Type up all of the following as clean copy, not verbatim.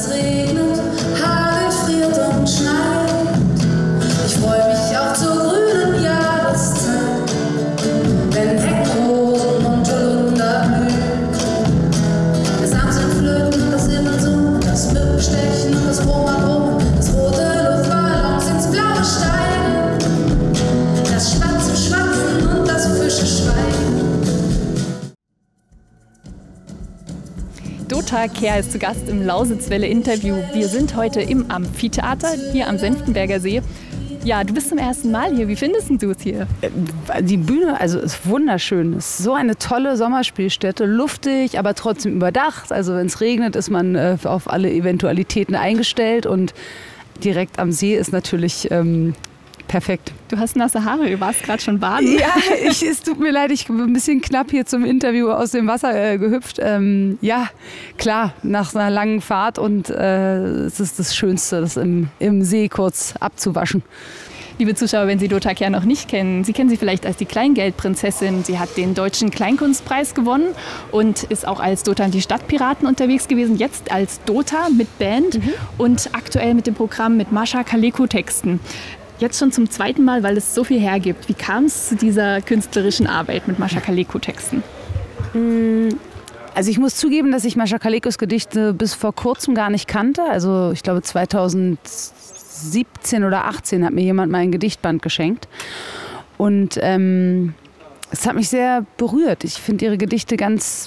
es regnet, hagelt, friert und schneit. Ich freue mich auch zur grünen Jahreszeit, wenn Heckenrosen und Holunder blühen. Das Amseln flöten, das Immeln, das Mückenstechen und das Brummer, das rote Luftballons ins Blaue steigen, das Spatzen schwatzen und das Fische schweigen. Dota Kehr ist zu Gast im Lausitzwelle-Interview. Wir sind heute im Amphitheater hier am Senftenberger See. Ja, du bist zum ersten Mal hier. Wie findest du es hier? Die Bühne, also ist wunderschön. Es ist so eine tolle Sommerspielstätte, luftig, aber trotzdem überdacht. Also wenn es regnet, ist man auf alle Eventualitäten eingestellt und direkt am See ist natürlich perfekt. Du hast nasse Haare, du warst gerade schon baden. Ja, es tut mir leid, ich bin ein bisschen knapp hier zum Interview aus dem Wasser gehüpft. Ja, klar, nach einer langen Fahrt und es ist das Schönste, das im See kurz abzuwaschen. Liebe Zuschauer, wenn Sie Dota Kehr noch nicht kennen, Sie kennen sie vielleicht als die Kleingeldprinzessin. Sie hat den Deutschen Kleinkunstpreis gewonnen und ist auch als Dota und die Stadtpiraten unterwegs gewesen. Jetzt als Dota mit Band und aktuell mit dem Programm mit Mascha Kaleko-Texten. Jetzt schon zum zweiten Mal, weil es so viel hergibt. Wie kam es zu dieser künstlerischen Arbeit mit Mascha Kaleko-Texten? Also ich muss zugeben, dass ich Mascha Kalekos Gedichte bis vor kurzem gar nicht kannte. Also ich glaube 2017 oder 2018 hat mir jemand mal ein Gedichtband geschenkt. Und es hat mich sehr berührt. Ich finde ihre Gedichte ganz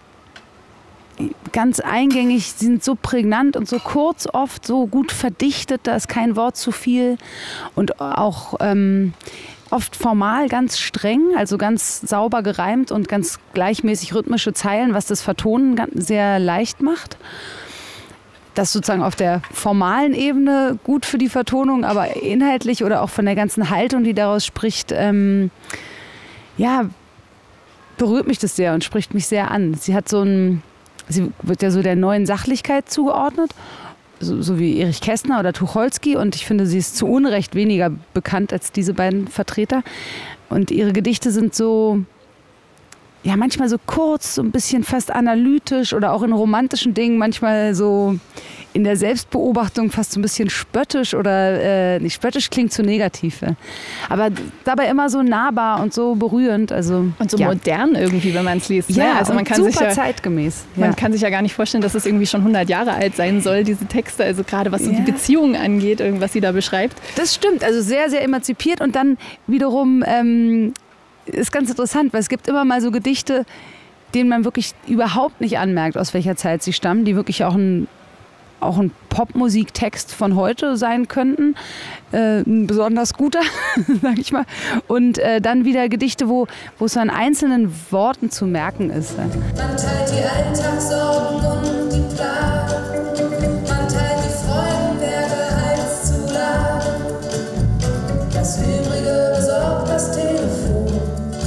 eingängig, sie sind so prägnant und so kurz, oft so gut verdichtet, da ist kein Wort zu viel und auch oft formal ganz streng, also ganz sauber gereimt und ganz gleichmäßig rhythmische Zeilen, was das Vertonen sehr leicht macht. Das sozusagen auf der formalen Ebene gut für die Vertonung, aber inhaltlich oder auch von der ganzen Haltung, die daraus spricht, ja, berührt mich das sehr und spricht mich sehr an. Sie wird ja so der neuen Sachlichkeit zugeordnet, so wie Erich Kästner oder Tucholsky. Und ich finde, sie ist zu Unrecht weniger bekannt als diese beiden Vertreter. Und ihre Gedichte sind so, ja, manchmal so kurz, so ein bisschen fast analytisch oder auch in romantischen Dingen, manchmal so in der Selbstbeobachtung fast so ein bisschen spöttisch oder nicht spöttisch klingt zu negativ. Aber dabei immer so nahbar und so berührend. Also, und so modern irgendwie, wenn man es liest. Ja, also man kann super sich ja, zeitgemäß. Man kann sich ja gar nicht vorstellen, dass es irgendwie schon 100 Jahre alt sein soll, diese Texte. Also gerade was so die Beziehungen angeht, was sie da beschreibt. Das stimmt, also sehr, sehr emanzipiert und dann wiederum ist ganz interessant, weil es gibt immer mal so Gedichte, denen man wirklich überhaupt nicht anmerkt, aus welcher Zeit sie stammen, die wirklich auch ein Popmusiktext von heute sein könnten, ein besonders guter, sag ich mal. Und dann wieder Gedichte, wo es an einzelnen Worten zu merken ist. Man teilt die Alltagssorgen und die Plagen, man teilt die Freudenberge Hals zu Laden. Das Übrige besorgt das Telefon.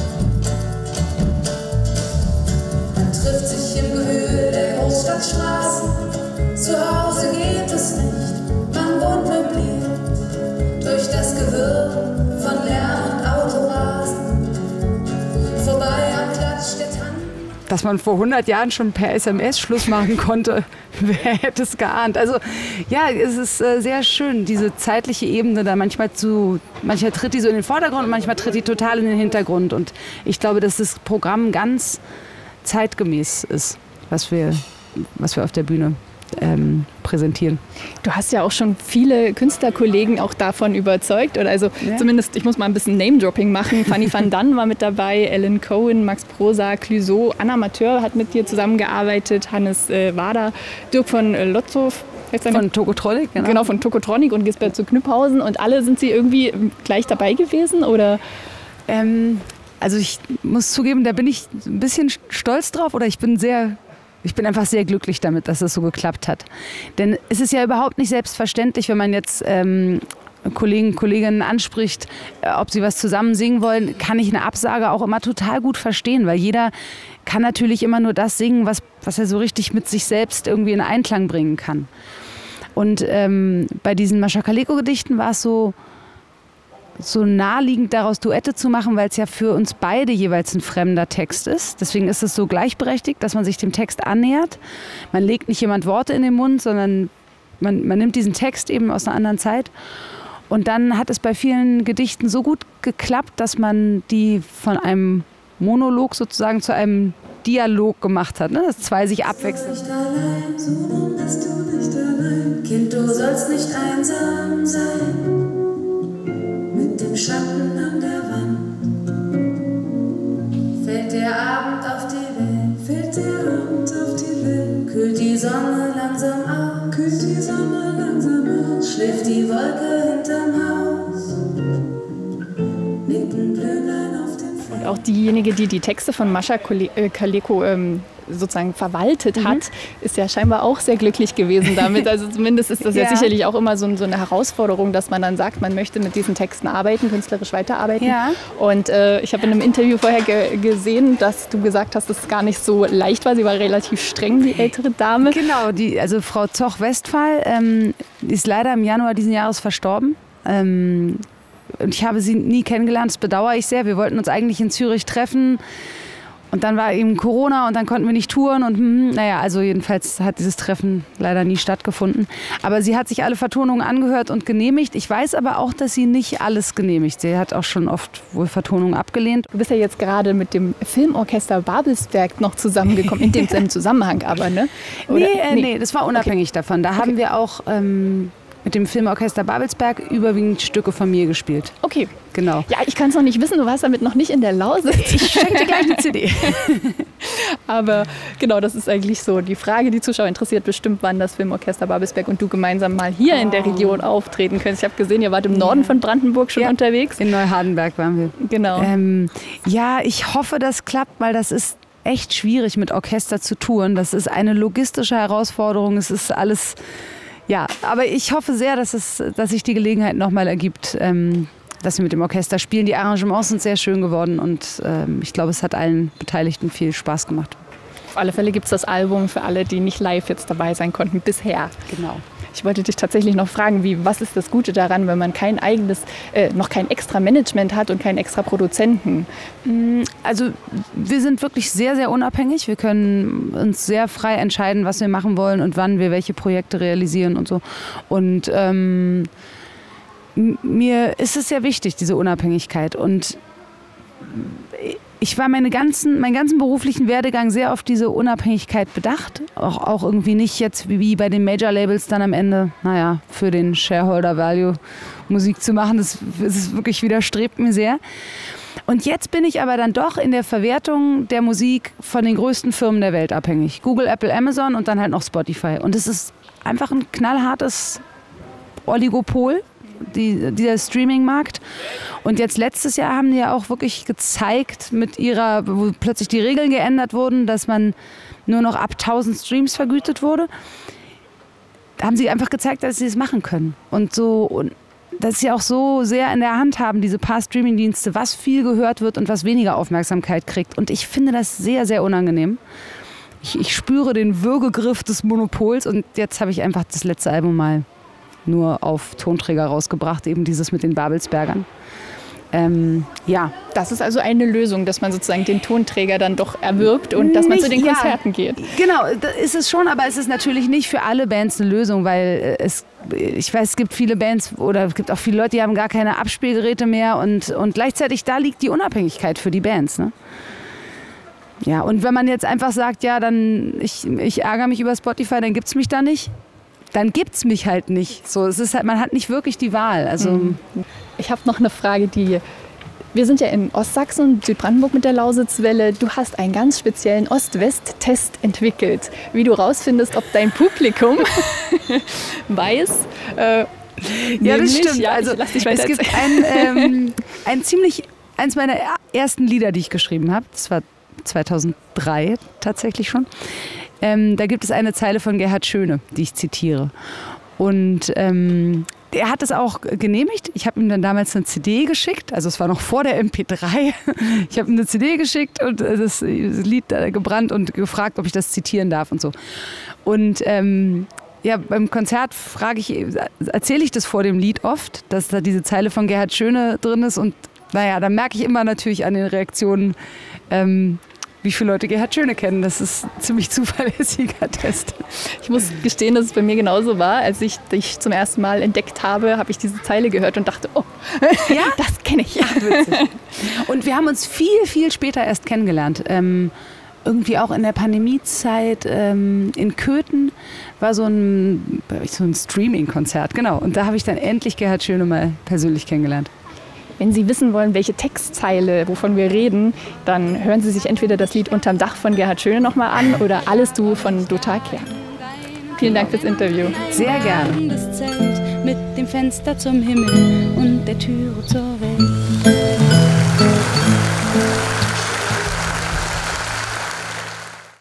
Man trifft sich im Gehöhl der Großstadtstraßen. Zu Hause geht es nicht, man wohnt möbliert durch das Gewirr von Lärm und Autorasen. Vorbei am Klatsch der Tannen. Dass man vor 100 Jahren schon per SMS Schluss machen konnte, wer hätte es geahnt. Also ja, es ist sehr schön, diese zeitliche Ebene da manchmal tritt die so in den Vordergrund und manchmal tritt die total in den Hintergrund. Und ich glaube, dass das Programm ganz zeitgemäß ist, was wir auf der Bühne präsentieren. Du hast ja auch schon viele Künstlerkollegen auch davon überzeugt. Oder also zumindest, ich muss mal ein bisschen Name-Dropping machen. Fanny van Dan war mit dabei, Ellen Cohen, Max Prosa, Clouseau, Anna Mateur hat mit dir zusammengearbeitet, Hannes Wader, Dirk von Lotzow. Von Tokotronic, genau. Genau, von Tokotronic und Gisbert zu Knüpphausen. Und alle sind sie irgendwie gleich dabei gewesen? Oder? Also ich muss zugeben, da bin ich ein bisschen stolz drauf oder ich bin einfach sehr glücklich damit, dass es so geklappt hat. Denn es ist ja überhaupt nicht selbstverständlich, wenn man jetzt Kolleginnen anspricht, ob sie was zusammen singen wollen, kann ich eine Absage auch immer total gut verstehen, weil jeder kann natürlich immer nur das singen, was er so richtig mit sich selbst irgendwie in Einklang bringen kann. Und bei diesen Mascha Kaleko-Gedichten war es so naheliegend, daraus Duette zu machen, weil es ja für uns beide jeweils ein fremder Text ist. Deswegen ist es so gleichberechtigt, dass man sich dem Text annähert. Man legt nicht jemand Worte in den Mund, sondern man nimmt diesen Text eben aus einer anderen Zeit. Und dann hat es bei vielen Gedichten so gut geklappt, dass man die von einem Monolog sozusagen zu einem Dialog gemacht hat, ne? Dass zwei sich abwechseln. Nicht allein, Sohn, bist du nicht allein. Kind, du sollst nicht einsam sein. Mit dem Schatten an der Wand fällt der Abend auf die Welt, fällt der Abend auf die Welt. Kühlt die Sonne langsam aus, kühlt die Sonne langsam aus. Schläft die Wolke hinterm Haus, liegt ein Blümlein auf dem Feld. Und auch diejenige, die die Texte von Mascha Kaleko sozusagen verwaltet hat, ist ja scheinbar auch sehr glücklich gewesen damit. Also zumindest ist das ja sicherlich auch immer so eine Herausforderung, dass man dann sagt, man möchte mit diesen Texten arbeiten, künstlerisch weiterarbeiten. Ja. Und ich habe in einem Interview vorher gesehen, dass du gesagt hast, dass es gar nicht so leicht war. Sie war relativ streng, die ältere Dame. Genau, also Frau Zoch-Westphal ist leider im Januar diesen Jahres verstorben. Und ich habe sie nie kennengelernt, das bedauere ich sehr. Wir wollten uns eigentlich in Zürich treffen. Und dann war eben Corona und dann konnten wir nicht touren und also jedenfalls hat dieses Treffen leider nie stattgefunden. Aber sie hat sich alle Vertonungen angehört und genehmigt. Ich weiß aber auch, dass sie nicht alles genehmigt. Sie hat auch schon oft wohl Vertonungen abgelehnt. Du bist ja jetzt gerade mit dem Filmorchester Babelsberg noch zusammengekommen, in dem Zusammenhang aber, ne? Oder? Nee, das war unabhängig davon. Da haben wir auch mit dem Filmorchester Babelsberg überwiegend Stücke von mir gespielt. Okay. Genau. Ja, ich kann es noch nicht wissen, du warst damit noch nicht in der Lausitz. Ich schenke dir gleich eine CD. Aber genau, das ist eigentlich so die Frage. Die Zuschauer interessiert bestimmt, wann das Filmorchester Babelsberg und du gemeinsam mal hier in der Region auftreten könnt. Ich habe gesehen, ihr wart im Norden von Brandenburg schon unterwegs. In Neuhardenberg waren wir. Genau. Ja, ich hoffe, das klappt, weil das ist echt schwierig, mit Orchester zu touren. Das ist eine logistische Herausforderung. Es ist alles... Ja, aber ich hoffe sehr, dass sich die Gelegenheit nochmal ergibt, dass wir mit dem Orchester spielen. Die Arrangements sind sehr schön geworden und ich glaube, es hat allen Beteiligten viel Spaß gemacht. Auf alle Fälle gibt es das Album für alle, die nicht live jetzt dabei sein konnten bisher. Genau. Ich wollte dich tatsächlich noch fragen, was ist das Gute daran, wenn man kein eigenes, noch kein extra Management hat und keinen extra Produzenten? Also wir sind wirklich sehr, sehr unabhängig. Wir können uns sehr frei entscheiden, was wir machen wollen und wann wir welche Projekte realisieren und so. Und mir ist es sehr wichtig, diese Unabhängigkeit. Und ich war meinen ganzen beruflichen Werdegang sehr auf diese Unabhängigkeit bedacht. Auch irgendwie nicht jetzt wie bei den Major-Labels dann am Ende, für den Shareholder-Value Musik zu machen. Das wirklich widerstrebt mir sehr. Und jetzt bin ich aber dann doch in der Verwertung der Musik von den größten Firmen der Welt abhängig. Google, Apple, Amazon und dann halt noch Spotify. Und es ist einfach ein knallhartes Oligopol, dieser Streaming-Markt. Und jetzt letztes Jahr haben die ja auch wirklich gezeigt, wo plötzlich die Regeln geändert wurden, dass man nur noch ab 1000 Streams vergütet wurde, haben sie einfach gezeigt, dass sie es machen können. Und dass sie auch so sehr in der Hand haben, diese paar Streaming-Dienste, was viel gehört wird und was weniger Aufmerksamkeit kriegt. Und ich finde das sehr, sehr unangenehm. Ich spüre den Würgegriff des Monopols und jetzt habe ich einfach das letzte Album mal nur auf Tonträger rausgebracht, eben dieses mit den Babelsbergern. Das ist also eine Lösung, dass man sozusagen den Tonträger dann doch erwirbt und dass man zu den Konzerten geht. Genau, das ist es schon, aber es ist natürlich nicht für alle Bands eine Lösung, weil ich weiß, es gibt viele Bands oder es gibt auch viele Leute, die haben gar keine Abspielgeräte mehr und gleichzeitig da liegt die Unabhängigkeit für die Bands, ne? Ja, und wenn man jetzt einfach sagt, ja, dann ich ärgere mich über Spotify, dann gibt es mich da nicht. Dann gibt es mich halt nicht. So, es ist halt, man hat nicht wirklich die Wahl. Also ich habe noch eine Frage, wir sind ja in Ostsachsen und Südbrandenburg mit der Lausitzwelle. Du hast einen ganz speziellen Ost-West-Test entwickelt, wie du rausfindest, ob dein Publikum weiß. Ja, das stimmt. Ja, also es gibt eins meiner ersten Lieder, die ich geschrieben habe. Das war 2003 tatsächlich schon. Da gibt es eine Zeile von Gerhard Schöne, die ich zitiere. Und er hat es auch genehmigt. Ich habe ihm dann damals eine CD geschickt. Also es war noch vor der MP3. Ich habe ihm eine CD geschickt und das Lied gebrannt und gefragt, ob ich das zitieren darf und so. Und beim Konzert erzähle ich das vor dem Lied oft, dass da diese Zeile von Gerhard Schöne drin ist. Und da merke ich immer natürlich an den Reaktionen, wie viele Leute Gerhard Schöne kennen. Das ist ein ziemlich zuverlässiger Test. Ich muss gestehen, dass es bei mir genauso war. Als ich dich zum ersten Mal entdeckt habe, habe ich diese Zeile gehört und dachte, oh, ja? Das kenne ich. Ach, witzig. Und wir haben uns viel, viel später erst kennengelernt. Irgendwie auch in der Pandemiezeit in Köthen war so ein Streaming-Konzert, genau. Und da habe ich dann endlich Gerhard Schöne mal persönlich kennengelernt. Wenn Sie wissen wollen, welche Textzeile, wovon wir reden, dann hören Sie sich entweder das Lied Unterm Dach von Gerhard Schöne nochmal an oder Alles du von Dota Kern. Vielen Dank fürs Interview. Sehr gerne. Das Zelt mit dem Fenster zum Himmel und der Türe zur Welt.